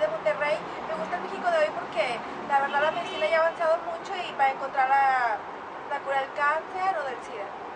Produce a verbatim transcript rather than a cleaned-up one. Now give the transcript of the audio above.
de Monterrey. Me gusta el México de hoy porque la verdad la medicina ya ha avanzado mucho y para encontrar la, la cura del cáncer o del SIDA.